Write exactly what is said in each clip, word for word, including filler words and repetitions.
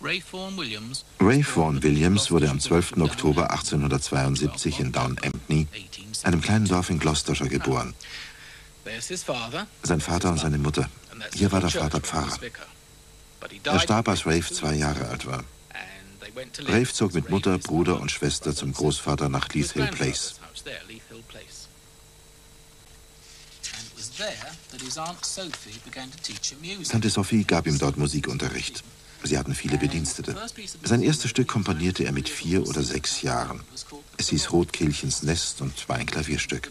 Ralph Vaughan Williams wurde am zwölften Oktober achtzehnhundertzweiundsiebzig in Downhampton, einem kleinen Dorf in Gloucestershire, geboren. Sein Vater und seine Mutter. Hier war der Vater Pfarrer. Er starb, als Ralph zwei Jahre alt war. Ralph zog mit Mutter, Bruder und Schwester zum Großvater nach Leith Hill Place. Tante Sophie gab ihm dort Musikunterricht. Sie hatten viele Bedienstete. Sein erstes Stück komponierte er mit vier oder sechs Jahren. Es hieß Rotkehlchens Nest und war ein Klavierstück.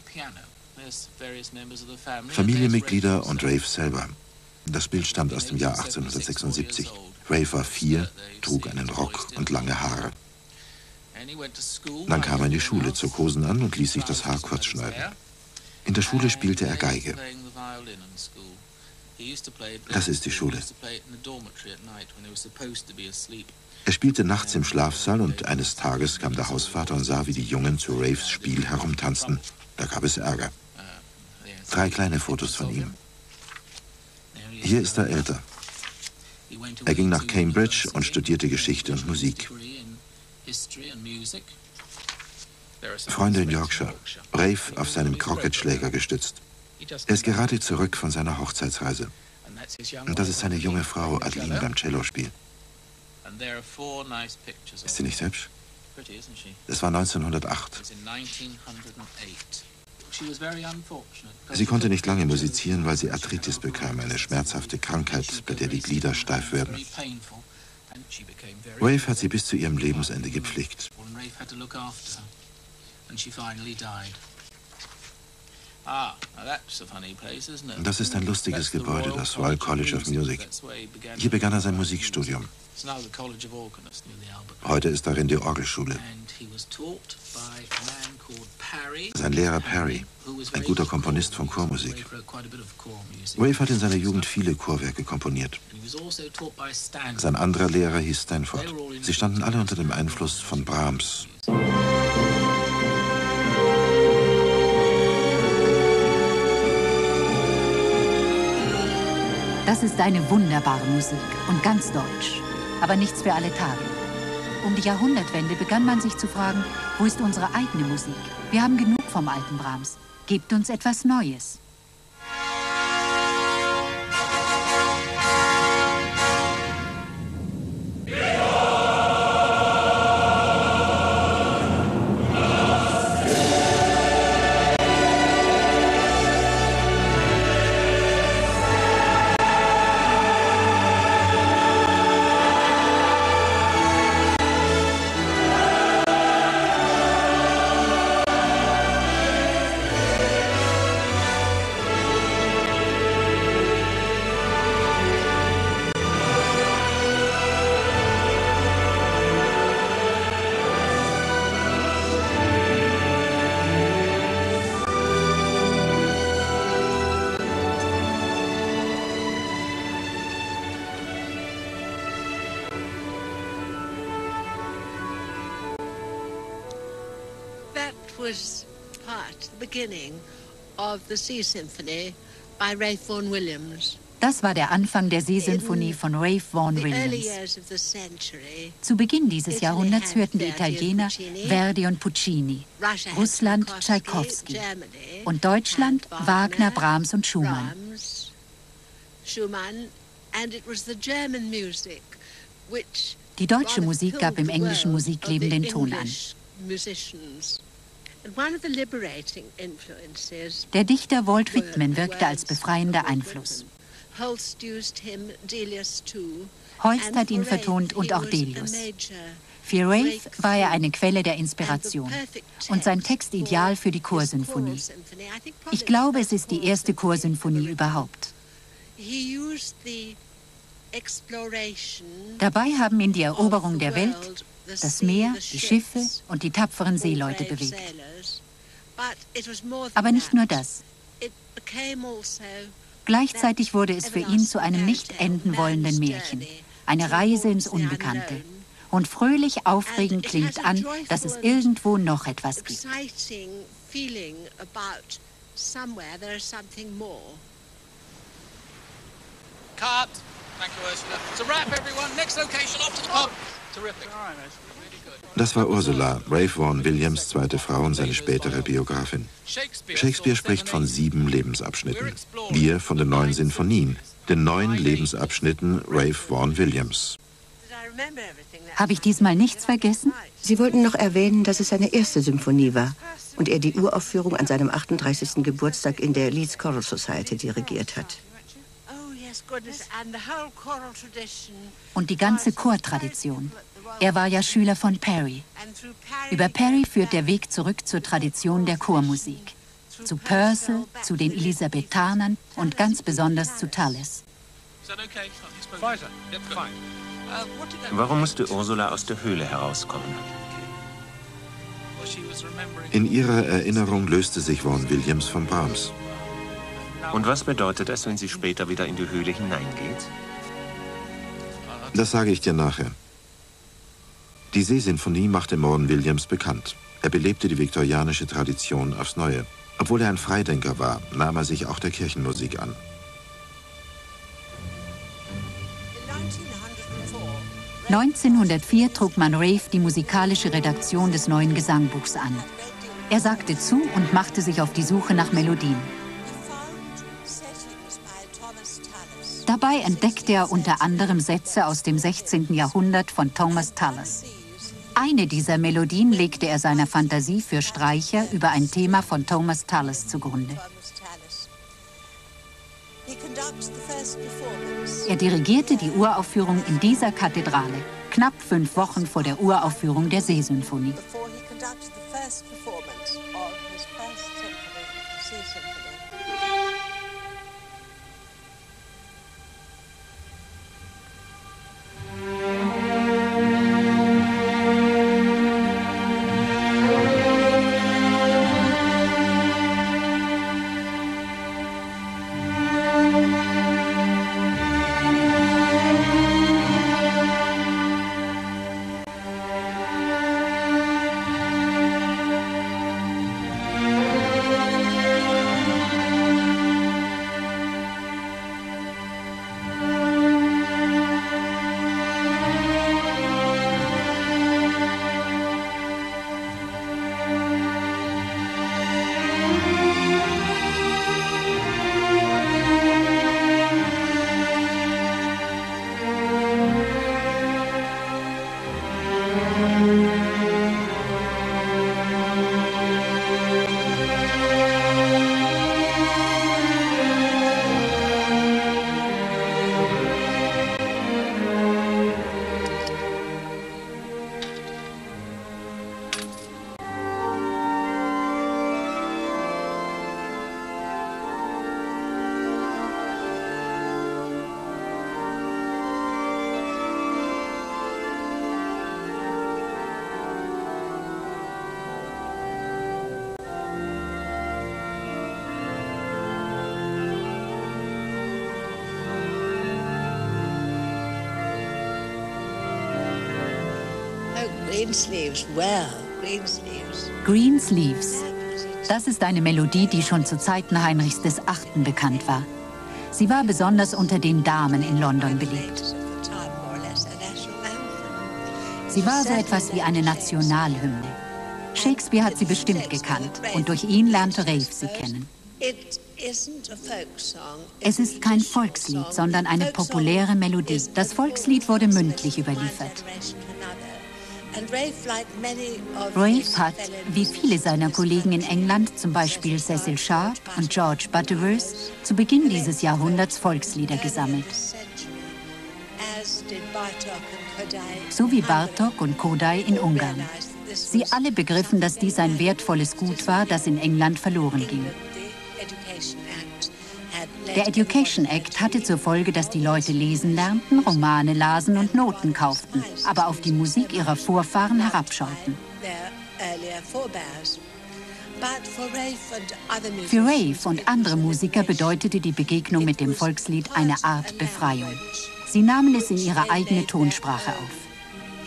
Familienmitglieder und Ralph selber. Das Bild stammt aus dem Jahr achtzehnhundertsechsundsiebzig. Ralph war vier, trug einen Rock und lange Haare. Dann kam er in die Schule, zog Hosen an und ließ sich das Haar kurz schneiden. In der Schule spielte er Geige. Das ist die Schule. Er spielte nachts im Schlafsaal und eines Tages kam der Hausvater und sah, wie die Jungen zu Ralphs Spiel herumtanzten. Da gab es Ärger. Drei kleine Fotos von ihm. Hier ist er älter. Er ging nach Cambridge und studierte Geschichte und Musik. Freunde in Yorkshire. Ralph auf seinem Crockett-Schläger gestützt. Er ist gerade zurück von seiner Hochzeitsreise. Und das ist seine junge Frau Adeline beim Cellospiel. Ist sie nicht hübsch? Das war neunzehnhundertacht. Sie konnte nicht lange musizieren, weil sie Arthritis bekam, eine schmerzhafte Krankheit, bei der die Glieder steif werden. Ralph hat sie bis zu ihrem Lebensende gepflegt. Das ist ein lustiges Gebäude, das Royal College of Music. Hier begann er sein Musikstudium. Heute ist darin die Orgelschule. Sein Lehrer Parry, ein guter Komponist von Chormusik. Ralph hat in seiner Jugend viele Chorwerke komponiert. Sein anderer Lehrer hieß Stanford. Sie standen alle unter dem Einfluss von Brahms. Das ist eine wunderbare Musik und ganz deutsch, aber nichts für alle Tage. Um die Jahrhundertwende begann man sich zu fragen, wo ist unsere eigene Musik? Wir haben genug vom alten Brahms. Gebt uns etwas Neues. Was part, the beginning of the Sea Symphony by Ralph Vaughan Williams. Das war der Anfang der Seesinfonie von Ralph Vaughan Williams. Zu Beginn dieses Jahrhunderts hörten die Italiener Verdi und Puccini, Russland Tschaikowski und Deutschland Wagner, Brahms und Schumann. Die deutsche Musik gab im englischen Musikleben den Ton an. Der Dichter Walt Whitman wirkte als befreiender Einfluss. Holst hat ihn vertont und auch Delius. Für Ralph war er eine Quelle der Inspiration und sein Text ideal für die Chorsinfonie. Ich glaube, es ist die erste Chorsinfonie überhaupt. Dabei haben ihn die Eroberung der Welt, das Meer, die Schiffe und die tapferen Seeleute bewegt. Aber nicht nur das. Gleichzeitig wurde es für ihn zu einem nicht enden wollenden Märchen, eine Reise ins Unbekannte. Und fröhlich aufregend klingt an, dass es irgendwo noch etwas gibt. Cut! Das war Ursula, Ralph Vaughan Williams' zweite Frau und seine spätere Biografin. Shakespeare spricht von sieben Lebensabschnitten. Wir von den neun Sinfonien, den neun Lebensabschnitten Ralph Vaughan Williams. Habe ich diesmal nichts vergessen? Sie wollten noch erwähnen, dass es seine erste Symphonie war und er die Uraufführung an seinem achtunddreißigsten Geburtstag in der Leeds Choral Society dirigiert hat. Und die ganze Chortradition. Er war ja Schüler von Parry. Über Parry führt der Weg zurück zur Tradition der Chormusik. Zu Purcell, zu den Elisabethanern und ganz besonders zu Tallis. Warum musste Ursula aus der Höhle herauskommen? In ihrer Erinnerung löste sich Vaughan Williams von Brahms. Und was bedeutet das, wenn sie später wieder in die Höhle hineingeht? Das sage ich dir nachher. Die Seesinfonie machte Vaughan Williams bekannt. Er belebte die viktorianische Tradition aufs Neue. Obwohl er ein Freidenker war, nahm er sich auch der Kirchenmusik an. neunzehnhundertvier trug man Ralph die musikalische Redaktion des neuen Gesangbuchs an. Er sagte zu und machte sich auf die Suche nach Melodien. Dabei entdeckte er unter anderem Sätze aus dem sechzehnten Jahrhundert von Thomas Tallis. Eine dieser Melodien legte er seiner Fantasie für Streicher über ein Thema von Thomas Tallis zugrunde. Er dirigierte die Uraufführung in dieser Kathedrale, knapp fünf Wochen vor der Uraufführung der Seesymphonie. Greensleeves. Das ist eine Melodie, die schon zu Zeiten Heinrichs des Achten bekannt war. Sie war besonders unter den Damen in London beliebt. Sie war so etwas wie eine Nationalhymne. Shakespeare hat sie bestimmt gekannt und durch ihn lernte Ralph sie kennen. Es ist kein Volkslied, sondern eine populäre Melodie. Das Volkslied wurde mündlich überliefert. Ralph hat, wie viele seiner Kollegen in England, zum Beispiel Cecil Sharp und George Butterworth, zu Beginn dieses Jahrhunderts Volkslieder gesammelt. So wie Bartók und Kodály in Ungarn. Sie alle begriffen, dass dies ein wertvolles Gut war, das in England verloren ging. Der Education Act hatte zur Folge, dass die Leute lesen lernten, Romane lasen und Noten kauften, aber auf die Musik ihrer Vorfahren herabschauten. Für Ralph und andere Musiker bedeutete die Begegnung mit dem Volkslied eine Art Befreiung. Sie nahmen es in ihre eigene Tonsprache auf.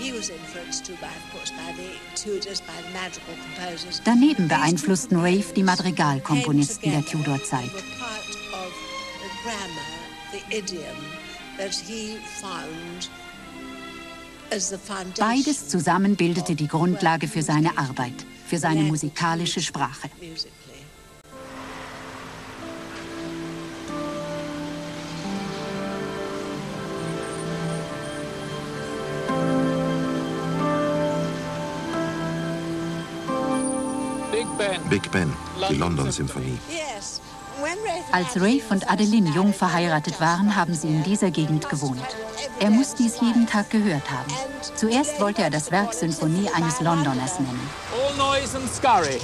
Daneben beeinflussten Ralph die Madrigalkomponisten der Tudorzeit. Beides zusammen bildete die Grundlage für seine Arbeit, für seine musikalische Sprache. Big Ben, die London-Symphonie. Als Ralph und Adeline jung verheiratet waren, haben sie in dieser Gegend gewohnt. Er muss dies jeden Tag gehört haben. Zuerst wollte er das Werk Symphonie eines Londoners nennen. All noise and scurry.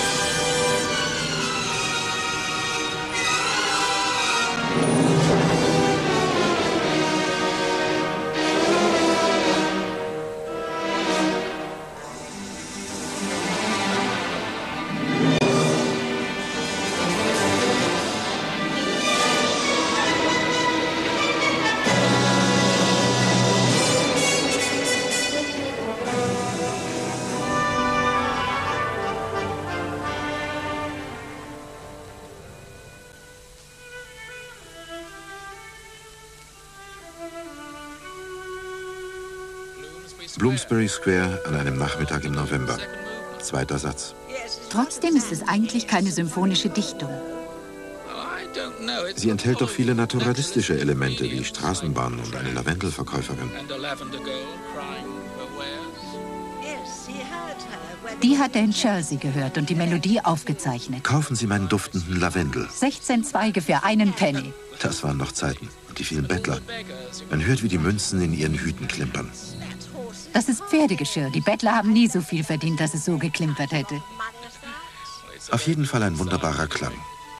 Bloomsbury Square an einem Nachmittag im November. Zweiter Satz. Trotzdem ist es eigentlich keine symphonische Dichtung. Sie enthält doch viele naturalistische Elemente wie Straßenbahnen und eine Lavendelverkäuferin. Die hat er in Chelsea gehört und die Melodie aufgezeichnet. Kaufen Sie meinen duftenden Lavendel. sechzehn Zweige für einen Penny. Das waren noch Zeiten. Und die vielen Bettler. Man hört, wie die Münzen in ihren Hüten klimpern. Das ist Pferdegeschirr. Die Bettler haben nie so viel verdient, dass es so geklimpert hätte. Auf jeden Fall ein wunderbarer Klang.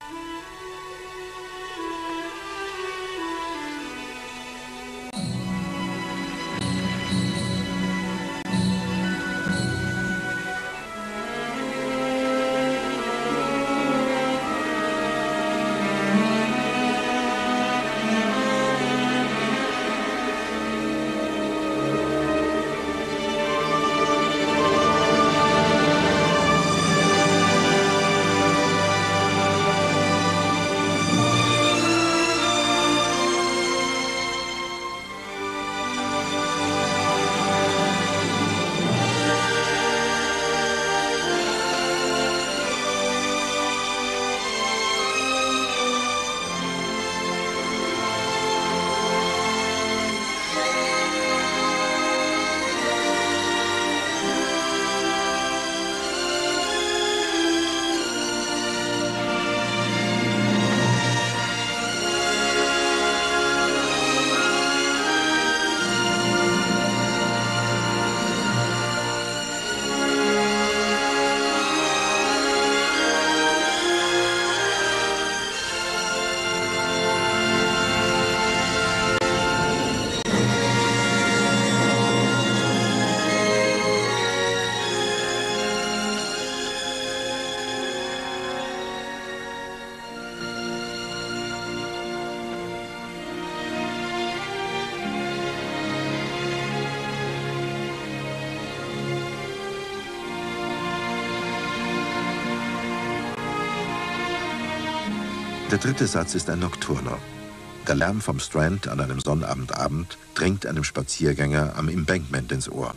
Der dritte Satz ist ein Nocturno. Der Lärm vom Strand an einem Sonnabendabend dringt einem Spaziergänger am Embankment ins Ohr.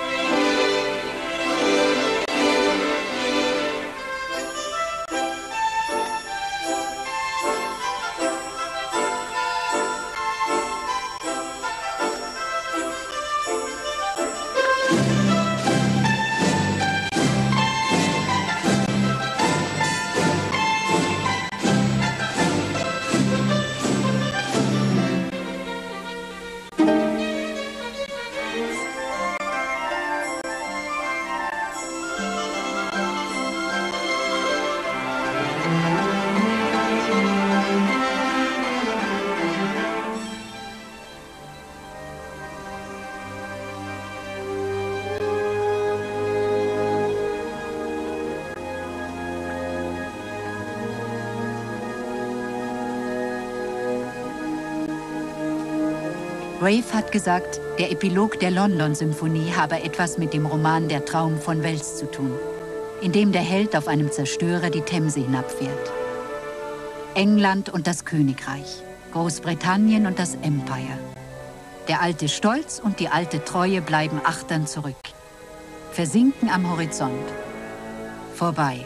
Ralph hat gesagt, der Epilog der London-Symphonie habe etwas mit dem Roman Der Traum von Wels zu tun, in dem der Held auf einem Zerstörer die Themse hinabfährt. England und das Königreich. Großbritannien und das Empire. Der alte Stolz und die alte Treue bleiben achtern zurück. Versinken am Horizont. Vorbei.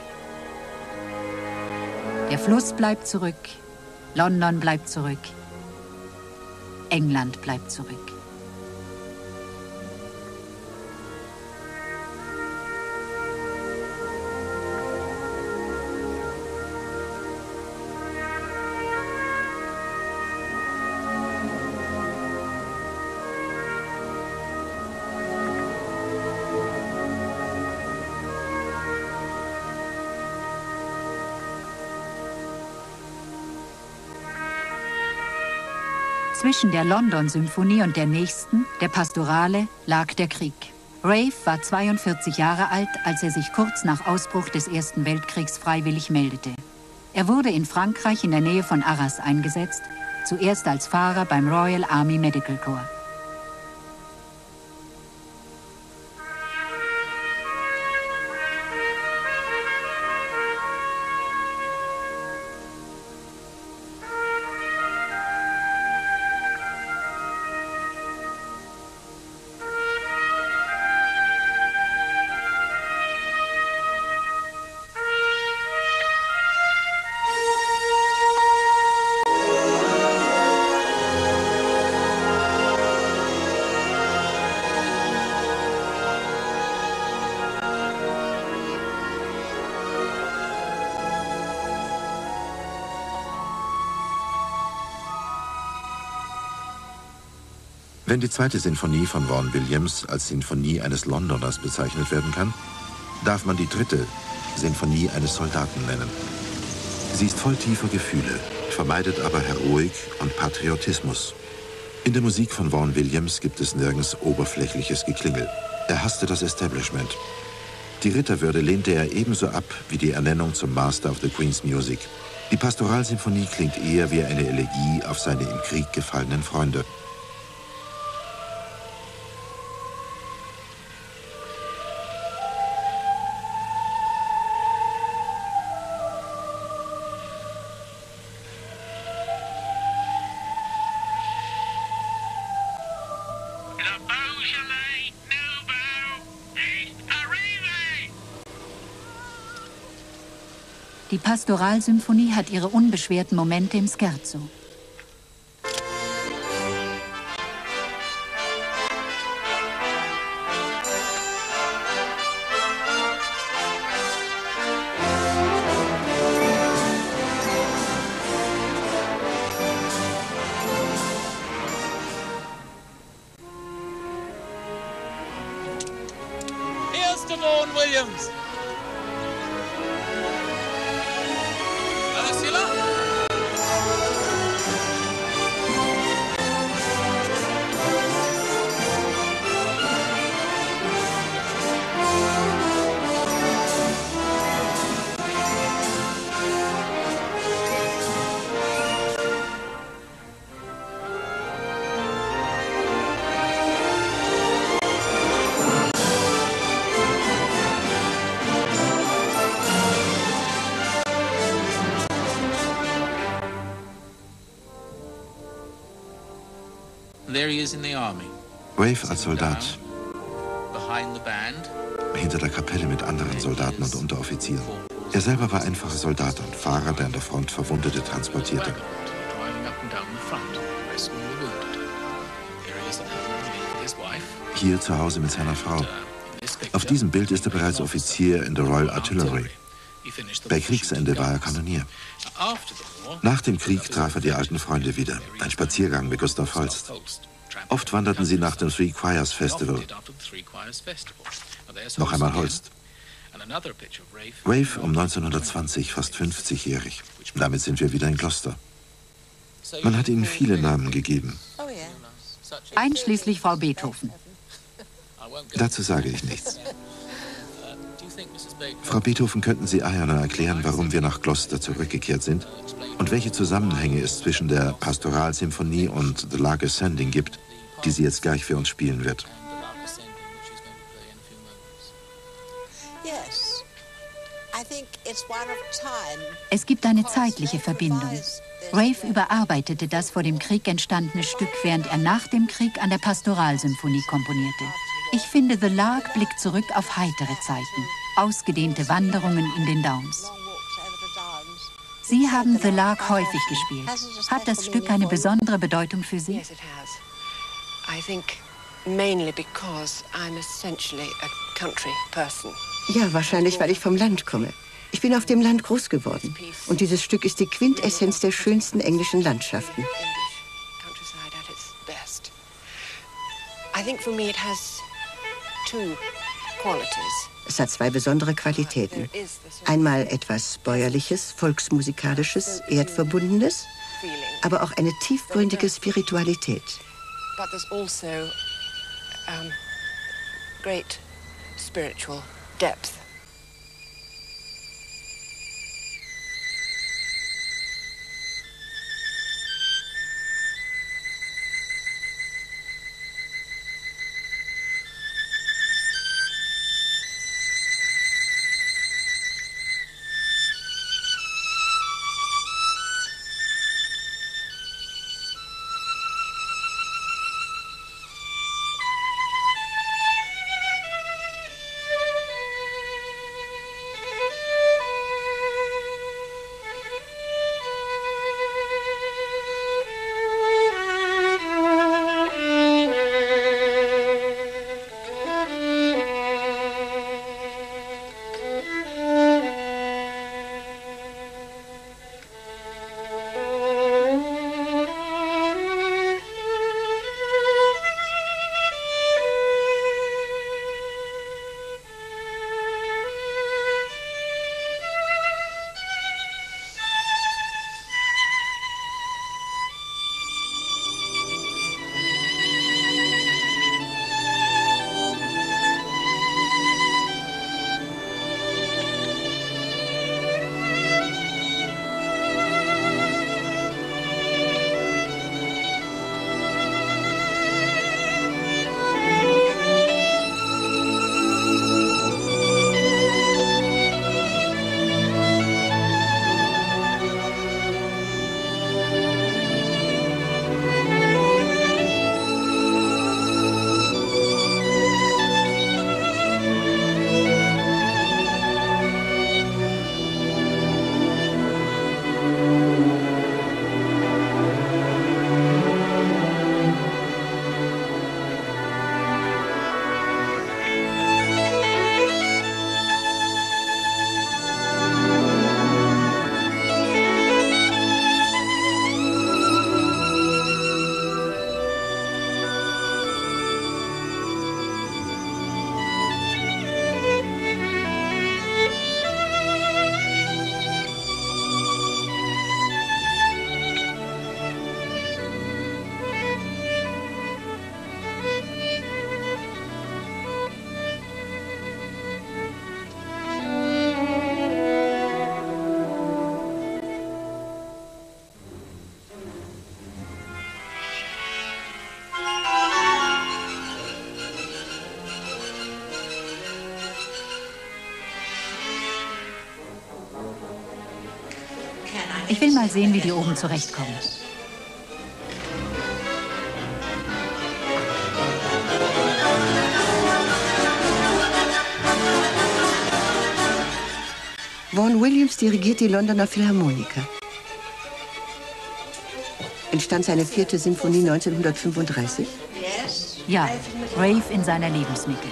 Der Fluss bleibt zurück. London bleibt zurück. England bleibt zurück. Zwischen der London-Symphonie und der nächsten, der Pastorale, lag der Krieg. Rave war zweiundvierzig Jahre alt, als er sich kurz nach Ausbruch des Ersten Weltkriegs freiwillig meldete. Er wurde in Frankreich in der Nähe von Arras eingesetzt, zuerst als Fahrer beim Royal Army Medical Corps. Wenn die zweite Sinfonie von Vaughan Williams als Sinfonie eines Londoners bezeichnet werden kann, darf man die dritte Sinfonie eines Soldaten nennen. Sie ist voll tiefer Gefühle, vermeidet aber Heroik und Patriotismus. In der Musik von Vaughan Williams gibt es nirgends oberflächliches Geklingel. Er hasste das Establishment. Die Ritterwürde lehnte er ebenso ab wie die Ernennung zum Master of the Queen's Music. Die Pastoralsymphonie klingt eher wie eine Elegie auf seine im Krieg gefallenen Freunde. Die Pastoralsymphonie hat ihre unbeschwerten Momente im Scherzo. Here's to Vaughan Williams. Rave als Soldat, hinter der Kapelle mit anderen Soldaten und Unteroffizieren. Er selber war einfacher Soldat und Fahrer, der an der Front Verwundete transportierte. Hier zu Hause mit seiner Frau. Auf diesem Bild ist er bereits Offizier in der Royal Artillery. Bei Kriegsende war er Kanonier. Nach dem Krieg traf er die alten Freunde wieder. Ein Spaziergang mit Gustav Holst. Oft wanderten sie nach dem Three Choirs Festival. Noch einmal Holst. Rave um neunzehnhundertzwanzig, fast fünfzigjährig. Damit sind wir wieder in Gloucester. Man hat ihnen viele Namen gegeben. Einschließlich Frau Beethoven. Dazu sage ich nichts. Frau Beethoven, könnten Sie Ayana erklären, warum wir nach Gloucester zurückgekehrt sind und welche Zusammenhänge es zwischen der Pastoralsymphonie und The Lark Ascending gibt, die sie jetzt gleich für uns spielen wird? Yes, I think Es gibt eine zeitliche Verbindung. Rave überarbeitete das vor dem Krieg entstandene Stück, während er nach dem Krieg an der Pastoralsymphonie komponierte. Ich finde, The Lark blickt zurück auf heitere Zeiten, ausgedehnte Wanderungen in den Downs. Sie haben The Lark häufig gespielt. Hat das Stück eine besondere Bedeutung für Sie? Ja, wahrscheinlich, weil ich vom Land komme. Ich bin auf dem Land groß geworden. Und dieses Stück ist die Quintessenz der schönsten englischen Landschaften. Es hat zwei besondere Qualitäten. Einmal etwas Bäuerliches, Volksmusikalisches, Erdverbundenes, aber auch eine tiefgründige Spiritualität. But there's also um, great spiritual depth. Ich will mal sehen, wie die oben zurechtkommen. Vaughan Williams dirigiert die Londoner Philharmoniker. Entstand seine vierte Sinfonie neunzehnhundertfünfunddreißig? Ja, Rave in seiner Lebensmittel.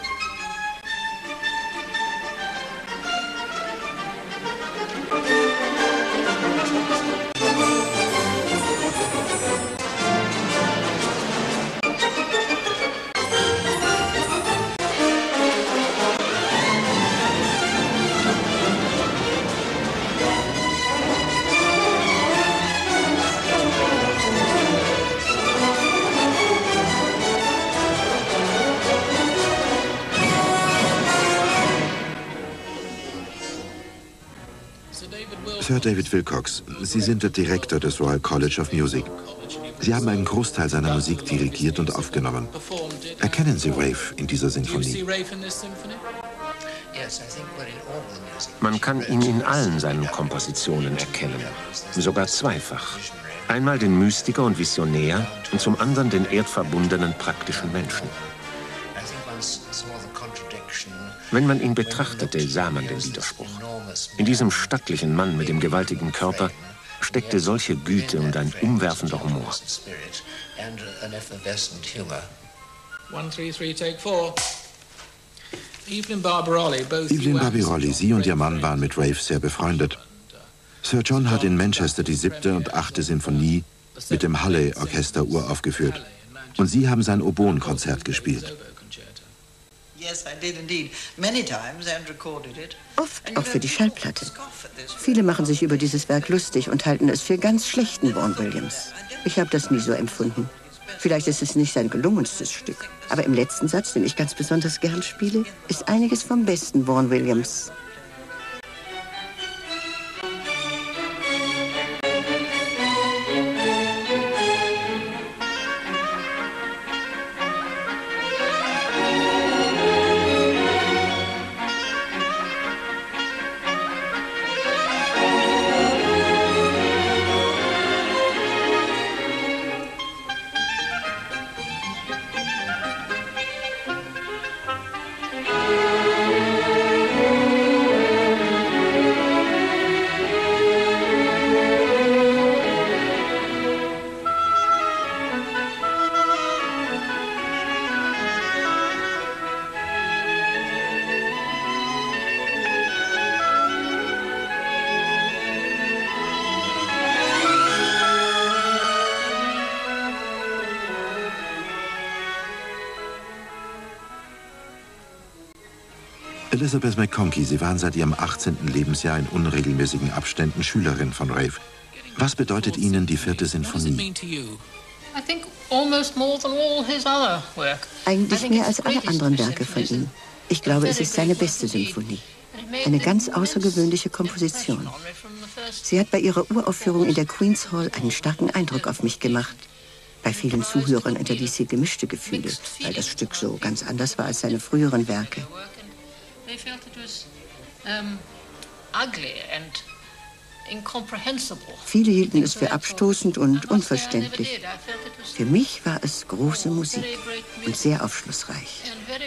Sir David Wilcox, Sie sind der Direktor des Royal College of Music. Sie haben einen Großteil seiner Musik dirigiert und aufgenommen. Erkennen Sie Rave in dieser Sinfonie? Man kann ihn in allen seinen Kompositionen erkennen, sogar zweifach. Einmal den Mystiker und Visionär und zum anderen den erdverbundenen praktischen Menschen. Wenn man ihn betrachtete, sah man den Widerspruch. In diesem stattlichen Mann mit dem gewaltigen Körper steckte solche Güte und ein umwerfender Humor. Evelyn Barbirolli, Sie und ihr Mann waren mit Rave sehr befreundet. Sir John hat in Manchester die siebte und achte Sinfonie mit dem Halle-Orchester uraufgeführt. Und Sie haben sein Oboenkonzert gespielt. Oft auch für die Schallplatte. Viele machen sich über dieses Werk lustig und halten es für ganz schlechten Vaughan Williams. Ich habe das nie so empfunden. Vielleicht ist es nicht sein gelungenstes Stück. Aber im letzten Satz, den ich ganz besonders gern spiele, ist einiges vom besten Vaughan Williams. Elizabeth McConkie, Sie waren seit Ihrem achtzehnten Lebensjahr in unregelmäßigen Abständen Schülerin von Rave. Was bedeutet Ihnen die vierte Sinfonie? Eigentlich mehr als alle anderen Werke von ihm. Ich glaube, es ist seine beste Symphonie. Eine ganz außergewöhnliche Komposition. Sie hat bei ihrer Uraufführung in der Queen's Hall einen starken Eindruck auf mich gemacht. Bei vielen Zuhörern hinterließ sie gemischte Gefühle, weil das Stück so ganz anders war als seine früheren Werke. Viele hielten es für abstoßend und unverständlich. Für mich war es große Musik und sehr aufschlussreich.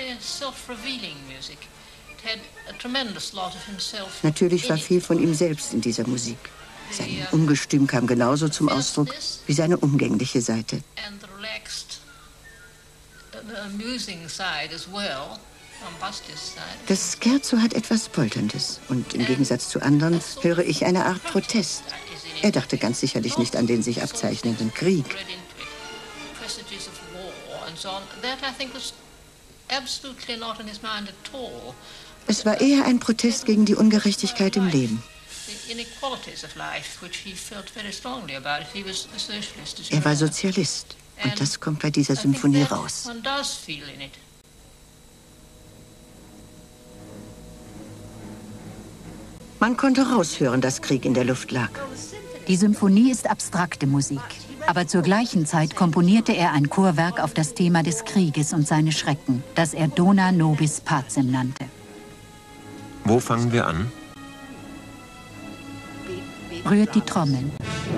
Natürlich war viel von ihm selbst in dieser Musik. Sein Ungestüm kam genauso zum Ausdruck wie seine umgängliche Seite. Das Scherzo hat etwas Polterndes und im Gegensatz zu anderen höre ich eine Art Protest. Er dachte ganz sicherlich nicht an den sich abzeichnenden Krieg. Es war eher ein Protest gegen die Ungerechtigkeit im Leben. Er war Sozialist und das kommt bei dieser Symphonie raus. Man konnte raushören, dass Krieg in der Luft lag. Die Symphonie ist abstrakte Musik. Aber zur gleichen Zeit komponierte er ein Chorwerk auf das Thema des Krieges und seine Schrecken, das er Dona Nobis Pacem nannte. Wo fangen wir an? Rührt die Trommeln.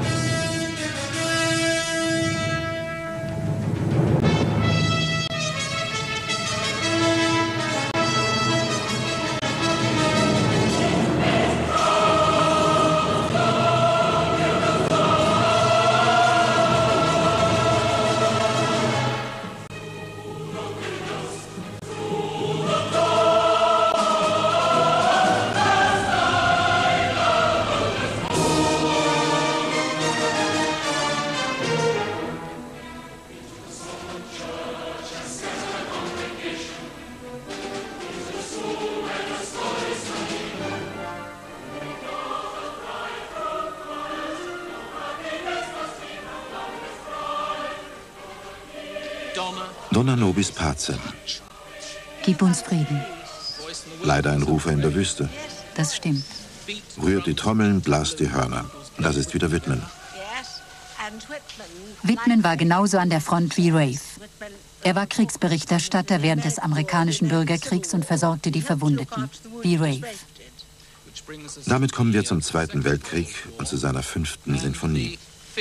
Dona Nobis Pacem. Gib uns Frieden. Leider ein Rufer in der Wüste. Das stimmt. Rührt die Trommeln, blast die Hörner. Das ist wieder Widmen. Whitman war genauso an der Front wie Ralph. Er war Kriegsberichterstatter während des amerikanischen Bürgerkriegs und versorgte die Verwundeten, wie Ralph. Damit kommen wir zum Zweiten Weltkrieg und zu seiner fünften Sinfonie.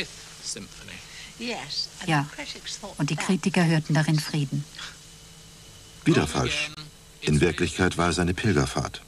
Ja, und die Kritiker hörten darin Frieden. Wieder falsch. In Wirklichkeit war es eine Pilgerfahrt.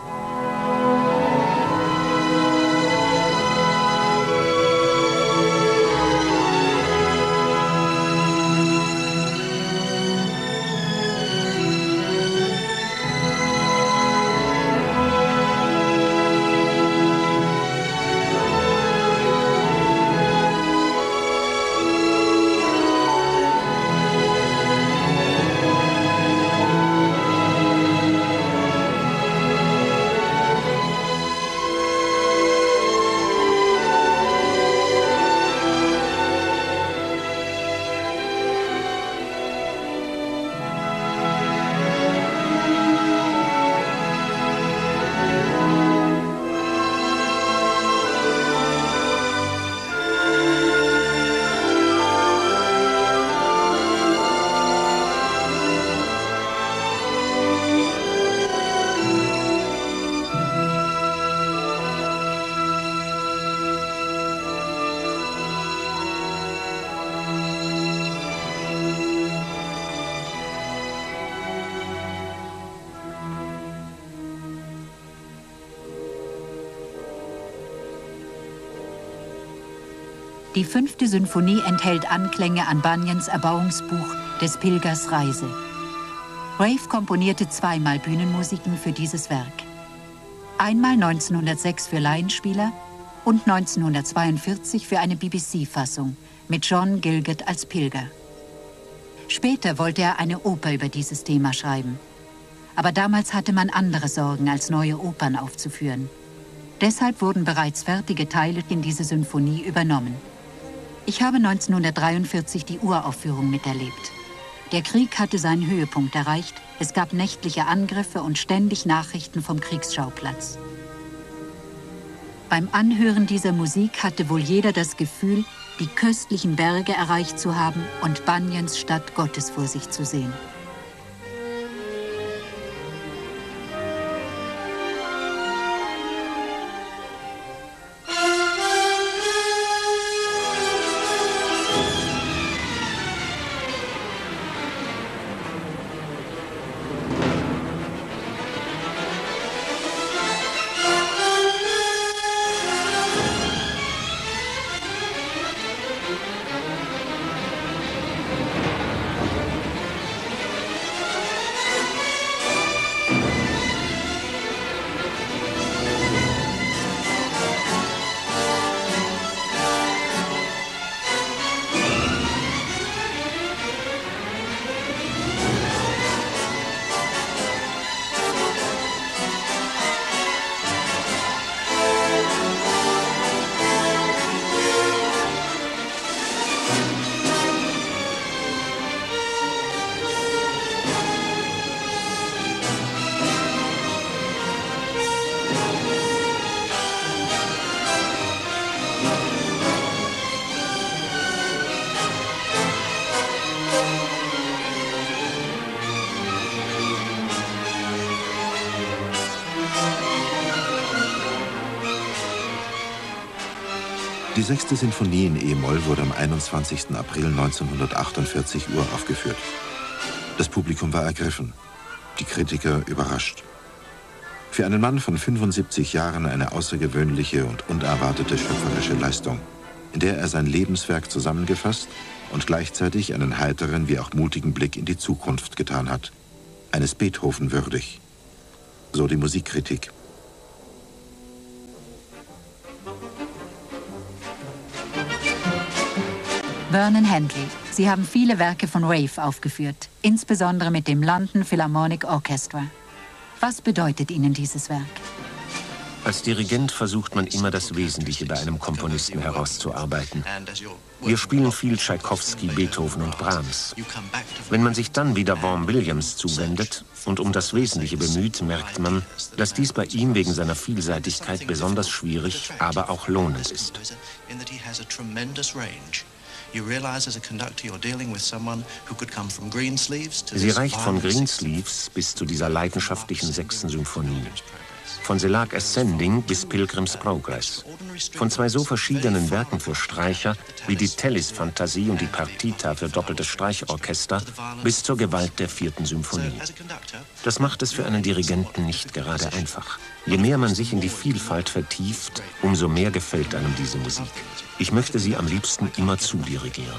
Die fünfte Sinfonie enthält Anklänge an Bunyans Erbauungsbuch des Pilgers Reise. Ralph komponierte zweimal Bühnenmusiken für dieses Werk. Einmal neunzehnhundertsechs für Laienspieler und neunzehnhundertzweiundvierzig für eine B B C-Fassung mit John Gielgud als Pilger. Später wollte er eine Oper über dieses Thema schreiben. Aber damals hatte man andere Sorgen, als neue Opern aufzuführen. Deshalb wurden bereits fertige Teile in diese Sinfonie übernommen. Ich habe neunzehnhundertdreiundvierzig die Uraufführung miterlebt. Der Krieg hatte seinen Höhepunkt erreicht. Es gab nächtliche Angriffe und ständig Nachrichten vom Kriegsschauplatz. Beim Anhören dieser Musik hatte wohl jeder das Gefühl, die köstlichen Berge erreicht zu haben und Bunyans Stadt Gottes vor sich zu sehen. Die sechste Sinfonie in E-Moll wurde am einundzwanzigsten April neunzehnhundertachtundvierzig uraufgeführt. Das Publikum war ergriffen, die Kritiker überrascht. Für einen Mann von fünfundsiebzig Jahren eine außergewöhnliche und unerwartete schöpferische Leistung, in der er sein Lebenswerk zusammengefasst und gleichzeitig einen heiteren wie auch mutigen Blick in die Zukunft getan hat. Eines Beethoven würdig. So die Musikkritik. Vernon Handley. Sie haben viele Werke von Ralph aufgeführt, insbesondere mit dem London Philharmonic Orchestra. Was bedeutet Ihnen dieses Werk? Als Dirigent versucht man immer, das Wesentliche bei einem Komponisten herauszuarbeiten. Wir spielen viel Tschaikowski, Beethoven und Brahms. Wenn man sich dann wieder Vaughan Williams zuwendet und um das Wesentliche bemüht, merkt man, dass dies bei ihm wegen seiner Vielseitigkeit besonders schwierig, aber auch lohnend ist. Sie reicht von Greensleeves bis zu dieser leidenschaftlichen sechsten Symphonie. Von Selac Ascending bis Pilgrim's Progress. Von zwei so verschiedenen Werken für Streicher wie die Tellis-Fantasie und die Partita für doppeltes Streichorchester bis zur Gewalt der vierten Symphonie. Das macht es für einen Dirigenten nicht gerade einfach. Je mehr man sich in die Vielfalt vertieft, umso mehr gefällt einem diese Musik. Ich möchte sie am liebsten immer zudirigieren.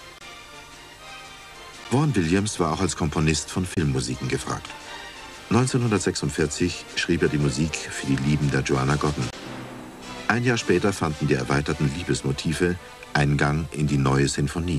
Vaughan Williams war auch als Komponist von Filmmusiken gefragt. neunzehnhundertsechsundvierzig schrieb er die Musik für die Lieben der Joanna Godden. Ein Jahr später fanden die erweiterten Liebesmotive Eingang in die neue Sinfonie.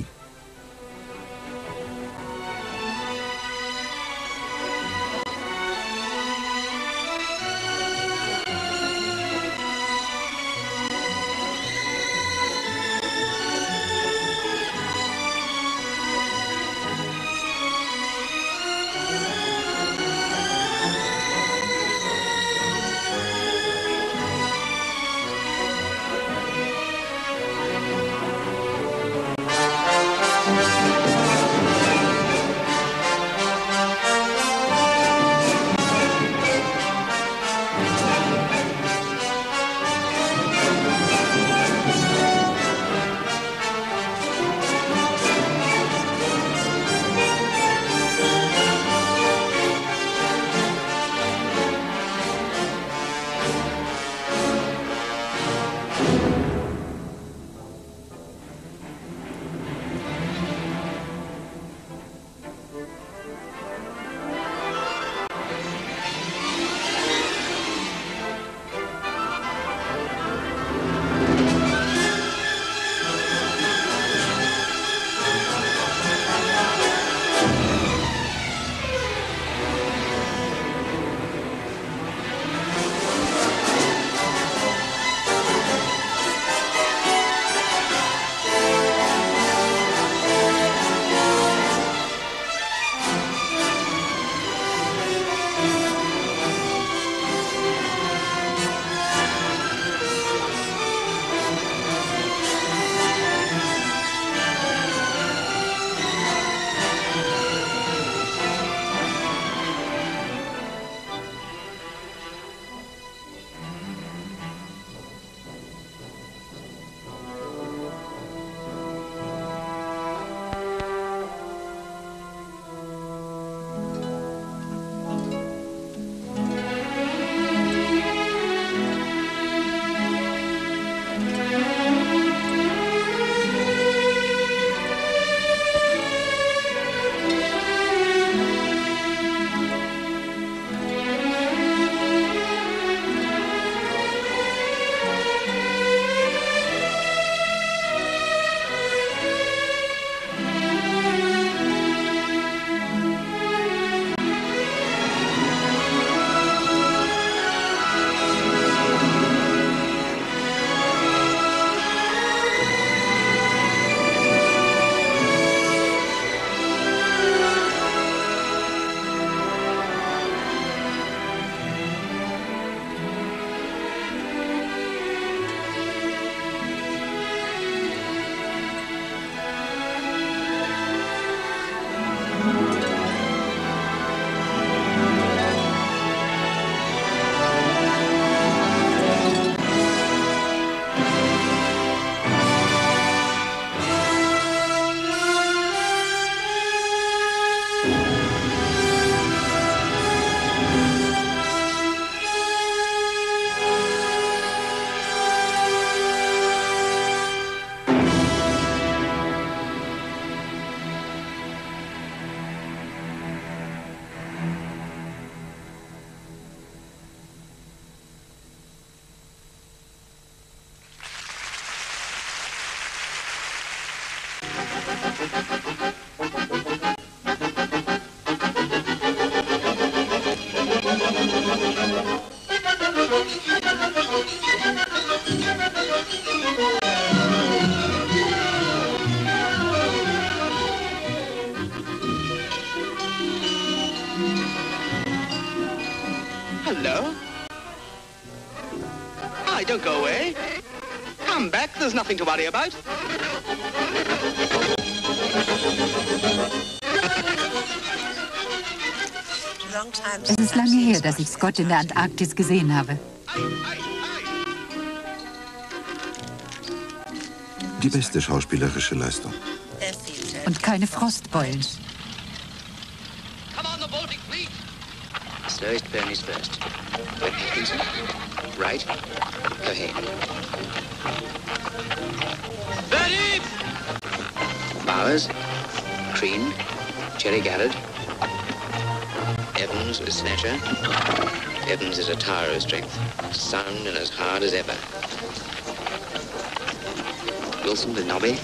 don't go away. Come back, there's nothing to worry about. Es ist lange her, dass ich Scott in der Antarktis gesehen habe. Die beste schauspielerische Leistung. Und keine Frostbeulen. Slowest ponies first. Wet Atkinson. Right. Go ahead. Ready! Bowers. Crean. Cherry Garrett. Evans with Snatcher. Evans is a tower of strength. Sound and as hard as ever. Wilson with Nobby.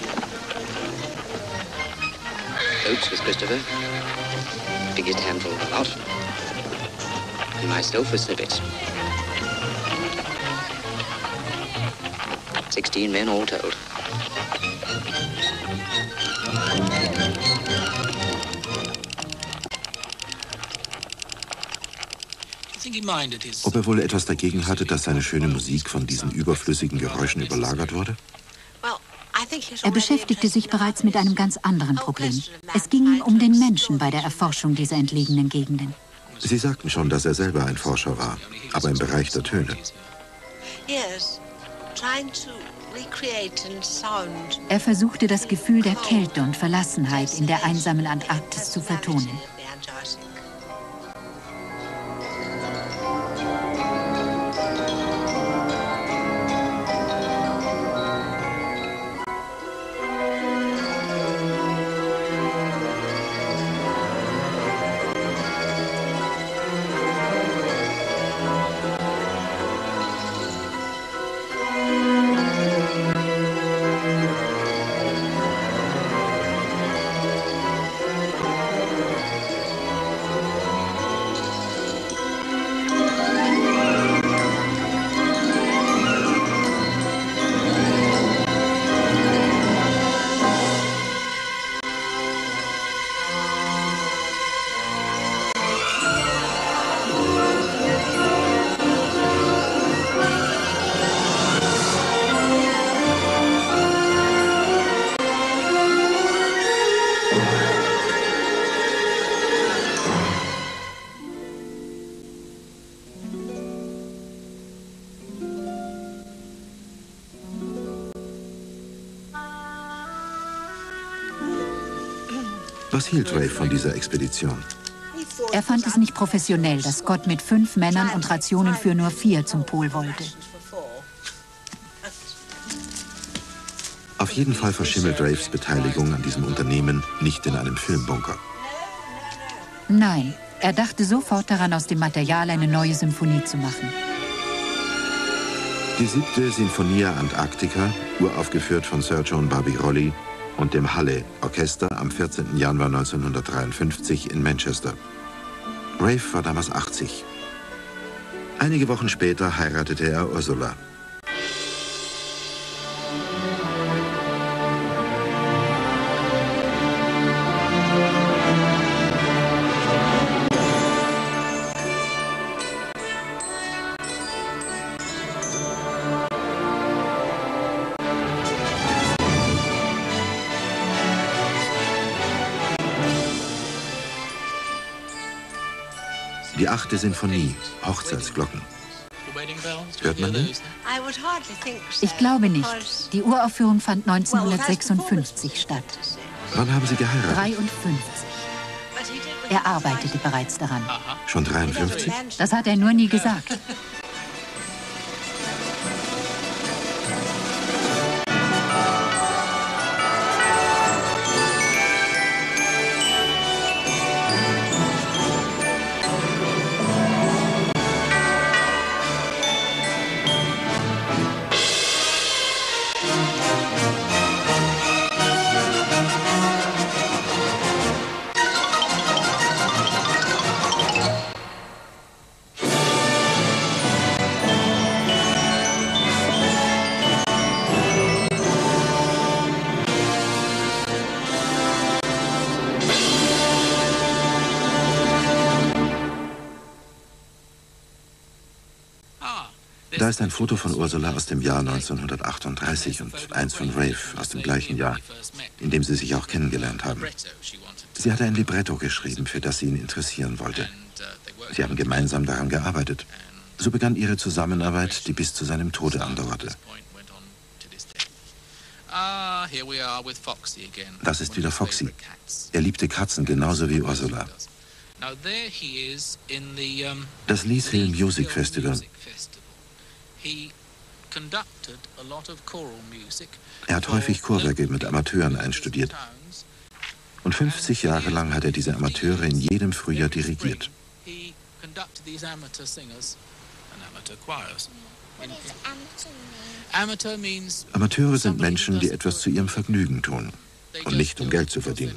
Oates with Christopher. Biggest handful of the lot. And myself with Snippets. Sixteen men all told. Ob er wohl etwas dagegen hatte, dass seine schöne Musik von diesen überflüssigen Geräuschen überlagert wurde? Er beschäftigte sich bereits mit einem ganz anderen Problem. Es ging ihm um den Menschen bei der Erforschung dieser entlegenen Gegenden. Sie sagten schon, dass er selber ein Forscher war, aber im Bereich der Töne. Er versuchte, das Gefühl der Kälte und Verlassenheit in der einsamen Antarktis zu vertonen. Was hielt Ray von dieser Expedition? Er fand es nicht professionell, dass Scott mit fünf Männern und Rationen für nur vier zum Pol wollte. Auf jeden Fall verschimmelt Raves Beteiligung an diesem Unternehmen nicht in einem Filmbunker. Nein, er dachte sofort daran, aus dem Material eine neue Symphonie zu machen. Die siebte Sinfonia Antarctica, uraufgeführt von Sir John Barbirolli und dem Halle Orchester am vierzehnten Januar neunzehnhundertdreiundfünfzig in Manchester. Rave war damals achtzig. Einige Wochen später heiratete er Ursula. Die achte Sinfonie, Hochzeitsglocken. Hört man den? Ich glaube nicht. Die Uraufführung fand neunzehnhundertsechsundfünfzig statt. Wann haben Sie geheiratet? dreiundfünfzig. Er arbeitete bereits daran. Schon dreiundfünfzig? Das hat er nur nie gesagt. ist ein Foto von Ursula aus dem Jahr neunzehnhundertachtunddreißig und eins von Ralph aus dem gleichen Jahr, in dem sie sich auch kennengelernt haben. Sie hatte ein Libretto geschrieben, für das sie ihn interessieren wollte. Sie haben gemeinsam daran gearbeitet. So begann ihre Zusammenarbeit, die bis zu seinem Tode andauerte. Das ist wieder Foxy. Er liebte Katzen genauso wie Ursula. Das Lees Hill Music Festival. Er hat häufig Chorwerke mit Amateuren einstudiert. Und fünfzig Jahre lang hat er diese Amateure in jedem Frühjahr dirigiert. Amateure sind Menschen, die etwas zu ihrem Vergnügen tun und nicht um Geld zu verdienen.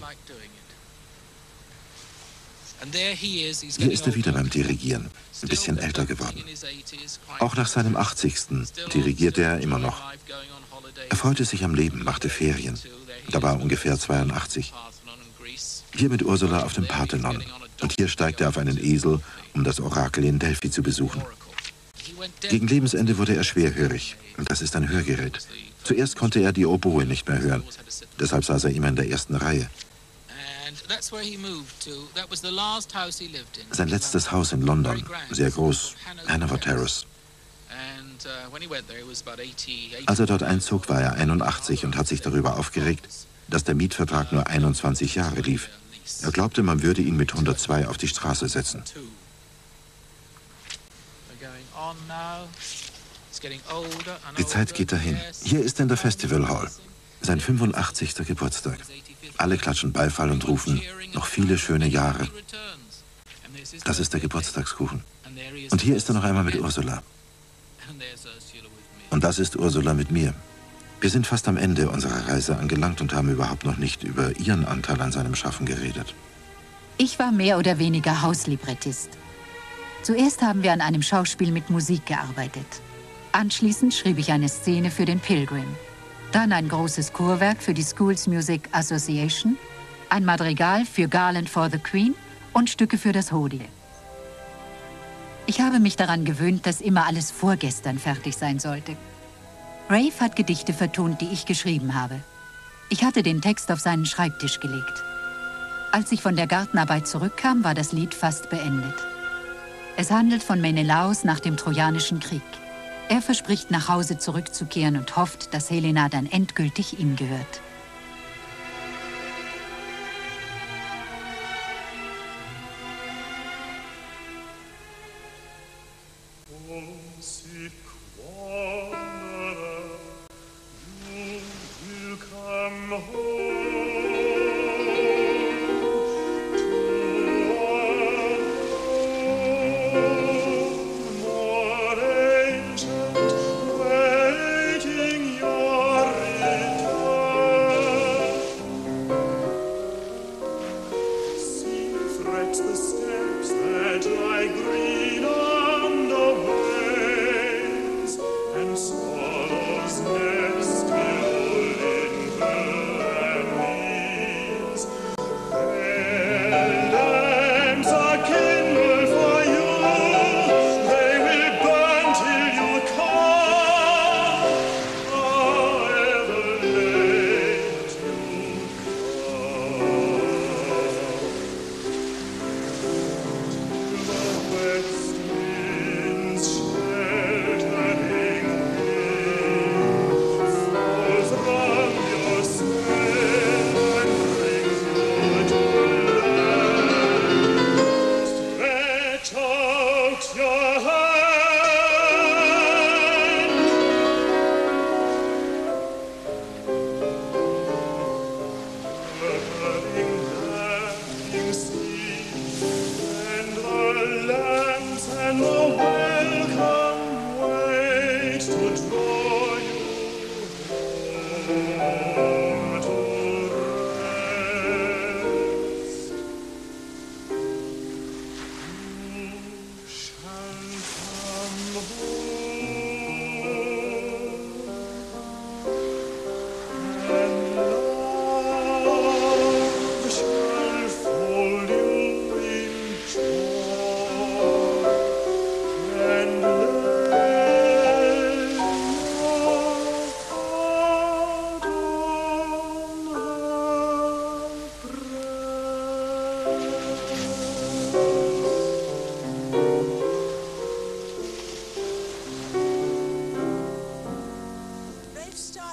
Hier ist er wieder beim Dirigieren, ein bisschen älter geworden. Auch nach seinem achtzigsten dirigierte er immer noch. Er freute sich am Leben, machte Ferien. Da war er ungefähr zweiundachtzig. Hier mit Ursula auf dem Parthenon. Und hier steigt er auf einen Esel, um das Orakel in Delphi zu besuchen. Gegen Lebensende wurde er schwerhörig. Und das ist ein Hörgerät. Zuerst konnte er die Oboe nicht mehr hören. Deshalb saß er immer in der ersten Reihe. Sein letztes Haus in London, sehr groß, Hanover Terrace. Als er dort einzog, war er einundachtzig und hat sich darüber aufgeregt, dass der Mietvertrag nur einundzwanzig Jahre lief. Er glaubte, man würde ihn mit hundertzwei auf die Straße setzen. Die Zeit geht dahin. Hier ist er in der Festival Hall. Sein fünfundachtzigster Geburtstag. Alle klatschen Beifall und rufen, noch viele schöne Jahre. Das ist der Geburtstagskuchen. Und hier ist er noch einmal mit Ursula. Und das ist Ursula mit mir. Wir sind fast am Ende unserer Reise angelangt und haben überhaupt noch nicht über ihren Anteil an seinem Schaffen geredet. Ich war mehr oder weniger Hauslibrettist. Zuerst haben wir an einem Schauspiel mit Musik gearbeitet. Anschließend schrieb ich eine Szene für den Pilgrim. Dann ein großes Chorwerk für die Schools Music Association, ein Madrigal für Garland for the Queen und Stücke für das Hodie. Ich habe mich daran gewöhnt, dass immer alles vorgestern fertig sein sollte. Ralph hat Gedichte vertont, die ich geschrieben habe. Ich hatte den Text auf seinen Schreibtisch gelegt. Als ich von der Gartenarbeit zurückkam, war das Lied fast beendet. Es handelt von Menelaos nach dem Trojanischen Krieg. Er verspricht, nach Hause zurückzukehren und hofft, dass Helena dann endgültig ihm gehört.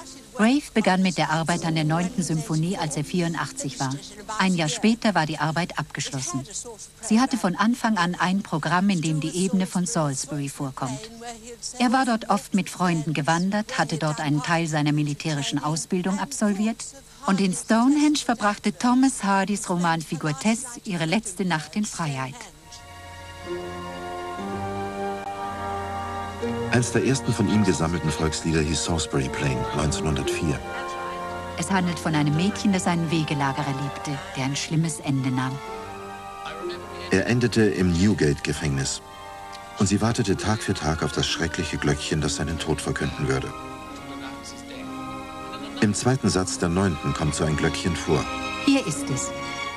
Rave begann mit der Arbeit an der neunten Symphonie, als er vierundachtzig war. Ein Jahr später war die Arbeit abgeschlossen. Sie hatte von Anfang an ein Programm, in dem die Ebene von Salisbury vorkommt. Er war dort oft mit Freunden gewandert, hatte dort einen Teil seiner militärischen Ausbildung absolviert und in Stonehenge verbrachte Thomas Hardys Romanfigur Tess ihre letzte Nacht in Freiheit. Eines der ersten von ihm gesammelten Volkslieder hieß Salisbury Plain neunzehnhundertvier. Es handelt von einem Mädchen, das einen Wegelagerer liebte, der ein schlimmes Ende nahm. Er endete im Newgate-Gefängnis und sie wartete Tag für Tag auf das schreckliche Glöckchen, das seinen Tod verkünden würde. Im zweiten Satz der neunten kommt so ein Glöckchen vor. Hier ist es.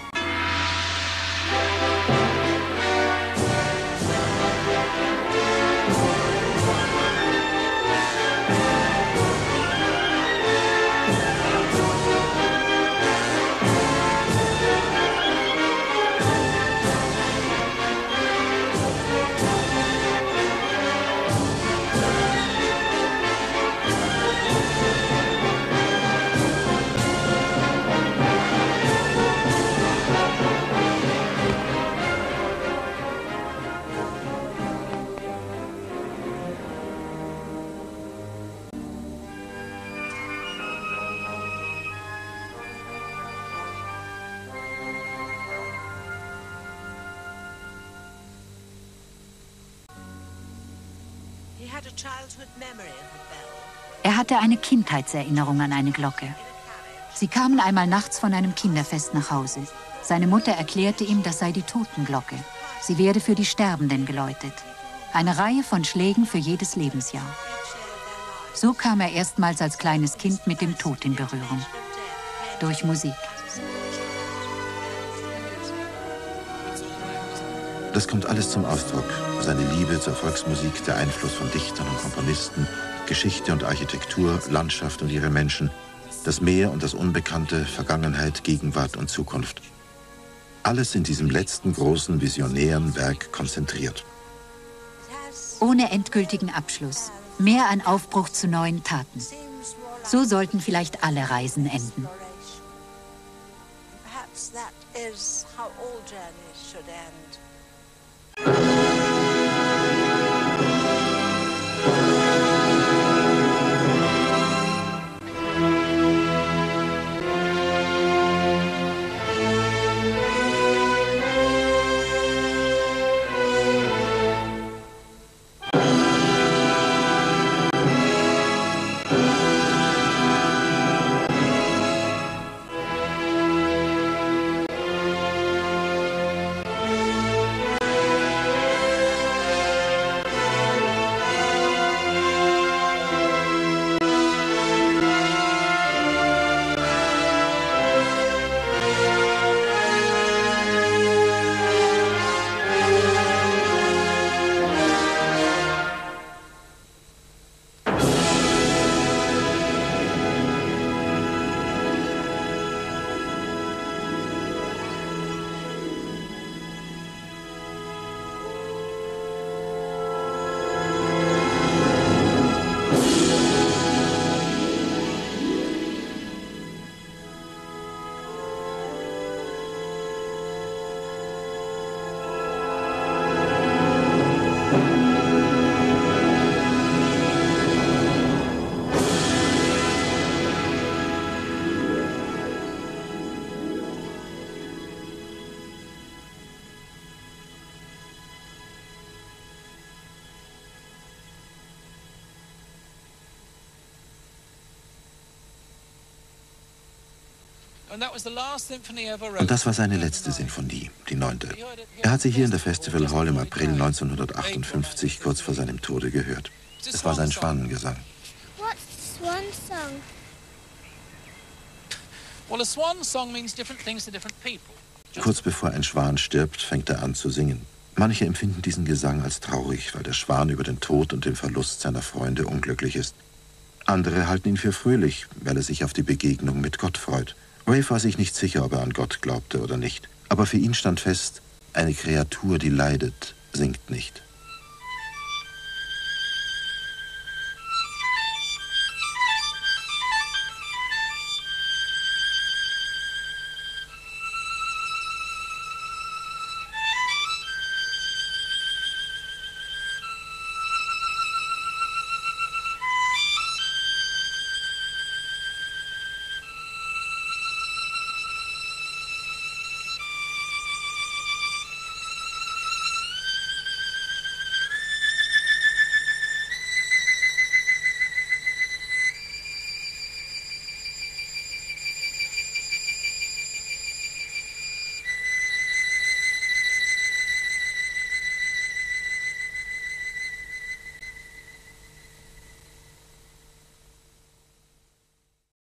Er hatte eine Kindheitserinnerung an eine Glocke. Sie kamen einmal nachts von einem Kinderfest nach Hause. Seine Mutter erklärte ihm, das sei die Totenglocke. Sie werde für die Sterbenden geläutet. Eine Reihe von Schlägen für jedes Lebensjahr. So kam er erstmals als kleines Kind mit dem Tod in Berührung. Durch Musik. Das kommt alles zum Ausdruck. Seine Liebe zur Volksmusik, der Einfluss von Dichtern und Komponisten, Geschichte und Architektur, Landschaft und ihre Menschen, das Meer und das Unbekannte, Vergangenheit, Gegenwart und Zukunft. Alles in diesem letzten großen visionären Werk konzentriert. Ohne endgültigen Abschluss. Mehr ein Aufbruch zu neuen Taten. So sollten vielleicht alle Reisen enden. Und das war seine letzte Sinfonie, die neunte. Er hat sie hier in der Festival Hall im April neunzehnhundertachtundfünfzig, kurz vor seinem Tode, gehört. Es war sein Schwanengesang. Kurz bevor ein Schwan stirbt, fängt er an zu singen. Manche empfinden diesen Gesang als traurig, weil der Schwan über den Tod und den Verlust seiner Freunde unglücklich ist. Andere halten ihn für fröhlich, weil er sich auf die Begegnung mit Gott freut. Rave war sich nicht sicher, ob er an Gott glaubte oder nicht. Aber für ihn stand fest, eine Kreatur, die leidet, singt nicht.